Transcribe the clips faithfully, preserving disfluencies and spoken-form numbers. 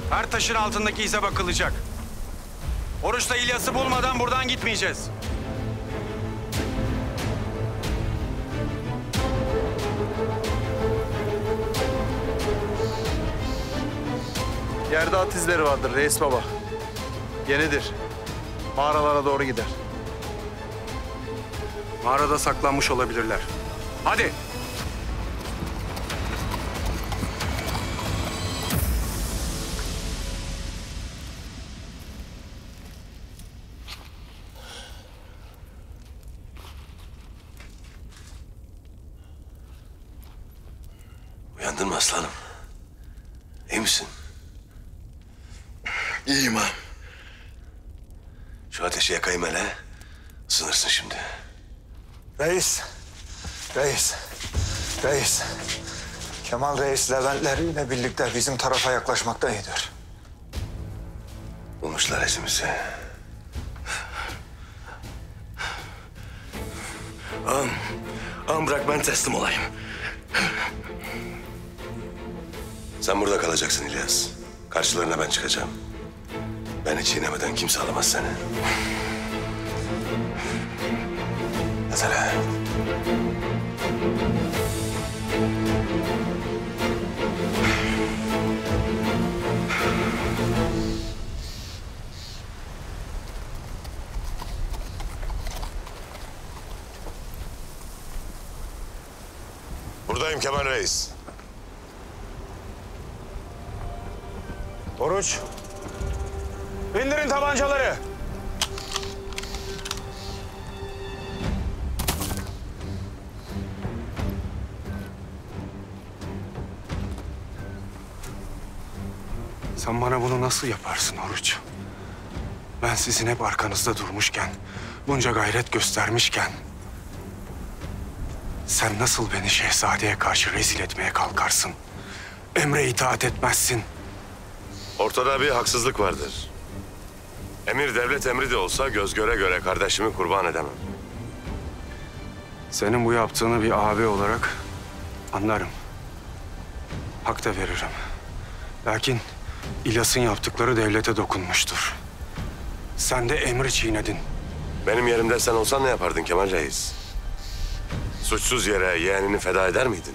Her taşın altındaki ize bakılacak. Oruç'la İlyas'ı bulmadan buradan gitmeyeceğiz. Yerde at izleri vardır reis baba. Yenidir. Mağaralara doğru gider. Mağarada saklanmış olabilirler. Hadi. Uyandın mı aslanım? İyi misin? İyiyim ağam. Şu ateşi yakayım hele. Isınırsın şimdi. Reis, reis, reis. Kemal Reis Leventleriyle birlikte bizim tarafa yaklaşmakta iyidir. Bulmuşlar esimizi. Ağam, ağam bırak ben teslim olayım. Sen burada kalacaksın İlyas. Karşılarına ben çıkacağım. Beni çiğnemeden kimse alamaz seni. Mesela. Buradayım Kemal Reis. Oruç. İndirin tabancaları. Sen bana bunu nasıl yaparsın Oruç? Ben sizin hep arkanızda durmuşken, bunca gayret göstermişken... sen nasıl beni şehzadeye karşı rezil etmeye kalkarsın? Emre itaat etmezsin. Ortada bir haksızlık vardır. Emir devlet emri de olsa göz göre göre kardeşimi kurban edemem. Senin bu yaptığını bir abi olarak anlarım. Hak da veririm. Lakin İlyas'ın yaptıkları devlete dokunmuştur. Sen de emri çiğnedin. Benim yerimde sen olsan ne yapardın Kemal Reis? Suçsuz yere yeğenini feda eder miydin?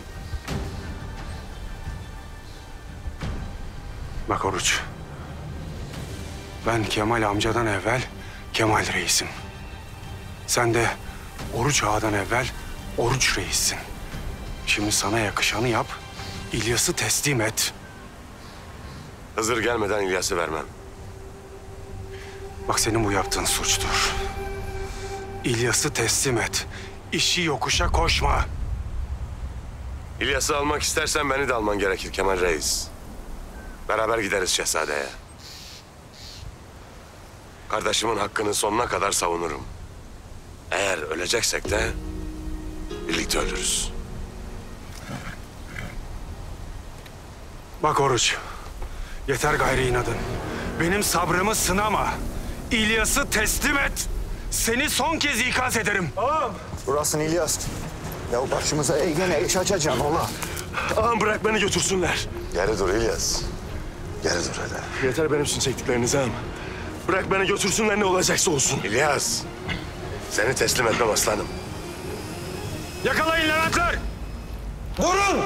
Bak Oruç, ben Kemal amcadan evvel Kemal Reis'im. Sen de Oruç ağadan evvel Oruç Reis'sin. Şimdi sana yakışanı yap, İlyas'ı teslim et. Hızır gelmeden İlyas'ı vermem. Bak senin bu yaptığın suçtur. İlyas'ı teslim et. İşi yokuşa koşma. İlyas'ı almak istersen beni de alman gerekir Kemal Reis. Beraber gideriz şehzadeye. Kardeşimin hakkını sonuna kadar savunurum. Eğer öleceksek de birlikte ölürüz. Bak Oruç, yeter gayri inadın. Benim sabrımı sınama. İlyas'ı teslim et. Seni son kez ikaz ederim. Burasın İlyas. Ya başımıza eğgene iş açacaksın ola. Ağam bırak beni götürsünler. Geri dur İlyas. Geri dur hele. Yeter benim için çektikleriniz ağam. Bırak beni götürsünler ne olacaksa olsun. İlyas. Seni teslim etmem aslanım. Yakalayın Leventler! Durun!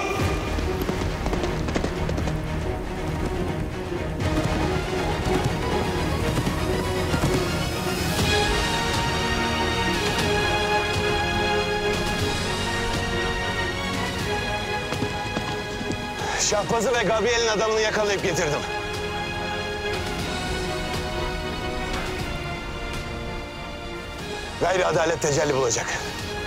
Şahbaz'ı ve Gabriel'in adamını yakalayıp getirdim. Gayri adalet tecelli bulacak.